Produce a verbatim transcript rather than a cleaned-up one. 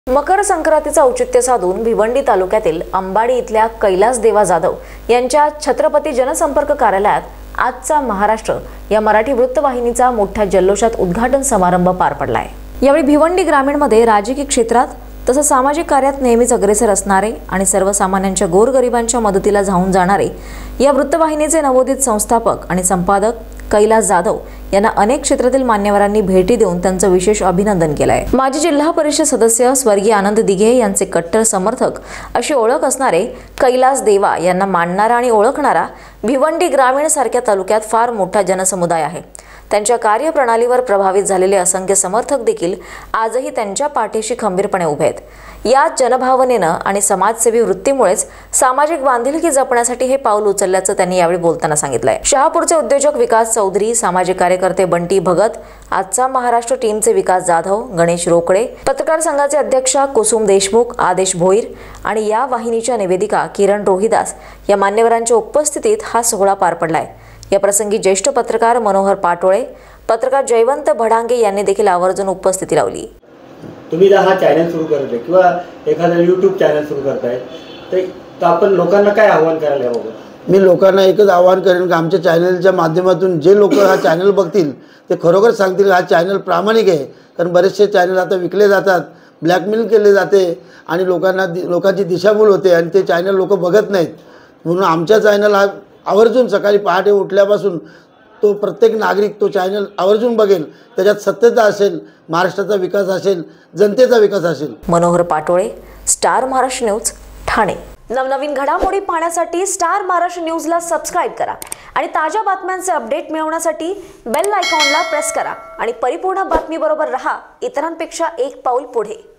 मकर संक्रांतीचा औचित्य साधून भिवंडी तालुक्यातील अंबाडी इथल्या कैलास देवा जाधव यांच्या छत्रपती जनसंपर्क कार्यालयात आजचा महाराष्ट्र या मराठी वृत्तवाहिनीचा मोठ्या जल्लोषात उद्घाटन समारंभ पार पडलाय। यावेळी भिवंडी ग्रामीणमध्ये राजकीय क्षेत्रात तसंच सामाजिक कार्यात नेहमीच अग्रेसर असणारे आणि सर्वसामान्यांच्या गोरगरिबांच्या मदतीला धावून जाणारे या वृत्तवाहिनीचे नवोदित संस्थापक आणि संपादक कैलास जाधव यांना अनेक क्षेत्रातील मान्यवरांनी भेटी देऊन त्यांचं विशेष अभिनंदन केलंय। माजी जिल्हा परिषद सदस्य स्वर्गीय आनंद दिघे यांचे कट्टर समर्थक अशी ओळख असणारे कैलास देवा यांना मानणारा आणि ओळखणारा भिवंडी ग्रामीण सारख्या तालुक्यात फार मोठा जनसमुदाय आहे। त्यांच्या कार्यप्रणालीवर प्रभावित झालेले असंख्य समर्थक देखील आजही त्यांच्या पाठीशी खंबीरपणे उभे आहेत। या जनभावनेनं आणि समाजसेवी वृत्तीमुळेच सामाजिक बांधिलकी जपण्यासाठी हे पाऊल उचलल्याचं त्यांनी यावेळी बोलताना सांगितलंय। शहापूरचे उद्योजक विकास चौधरी, सामाजिक कार्यकर्ते बंटी भगत, आजचा महाराष्ट्र टीमचे विकास जाधव, गणेश रोकडे, पत्रकार संघाचे अध्यक्ष कुसुम देशमुख, आदेश भोईर आणि या वाहिनीच्या निवेदिका किरण रोहिदास या मान्यवरांच्या उपस्थितीत हा सोहळा पार पडलाय। या प्रसंगी ज्येष्ठ पत्रकार मनोहर पाटोळे, पत्रकार जयवंत भडांगे यांनी देखील आवर्जून उपस्थिती लावली। तुम्ही जर हा चॅनल सुरू करताय किंवा एखादा यूट्यूब चॅनल सुरू करताय तर आपण लोकांना काय आव्हान करायला हवं? मी लोकांना एकच आव्हान करेन की आमच्या चॅनलच्या माध्यमातून जे लोक हा चॅनल बघतील ते खरोखर सांगतील हा चॅनल प्रामाणिक आहे। कारण बरेचसे चॅनल आता विकले जातात, ब्लॅकमेल केले जाते आणि लोकांना लोकांची दिशाभूल होते आणि ते चॅनल लोक बघत नाहीत। म्हणून आमच्या चॅनल हा आवर्जून सकाळी पहाटे उठल्यापासून तो प्रत्येक नागरिक तो चॅनल आवर्जून बघेल। त्याच्यात सत्यता असेल, महाराष्ट्राचा विकास असेल, जनतेचा विकास असेल। Manohar Patole, star Maharashtra news, Thane. नवनवीन घडामोडी पाहण्यासाठी स्टार महाराष्ट्र न्यूजला सबस्क्राइब करा आणि ताज्या बातम्यांचे अपडेट मिळवण्यासाठी बेल आयकॉनला प्रेस करा आणि परिपूर्ण बातमीबरोबर रहा, इतरांपेक्षा एक पाऊल पुढे।